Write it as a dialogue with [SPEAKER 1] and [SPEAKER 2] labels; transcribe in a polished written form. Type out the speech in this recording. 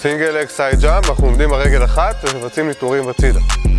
[SPEAKER 1] סינגל אג סייד ג'אמפ, אנחנו עומדים על רגל אחת ומבצעים ניטורים בצידה.